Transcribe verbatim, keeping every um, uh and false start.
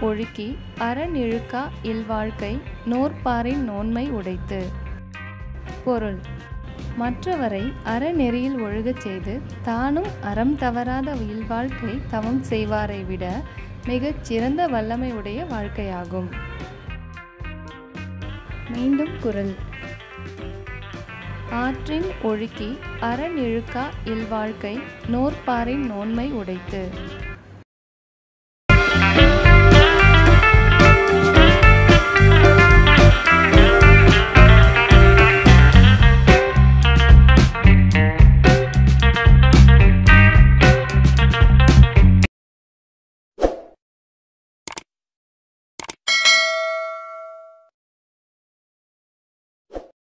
ஒழுக்கி அரண் இழுக்கா இல்வாழ்க்கை நோற்பாரின் நோன்மை உடைத்து. பொருள்: மற்றவரை அறநெறியில் ஒழுகச் செய்து தானும் அறம் தவறாத இல்வாழ்க்கை தவம் செய்வாரை விட மிகச் சிறந்த வல்லமை உடைய வாழ்க்கையாகும். மீண்டும் குறள். ஆற்றின் ஒழுக்கி அரண் இழுக்கா இல்வாழ்க்கை நோற்பாரின் நோன்மை உடைத்து.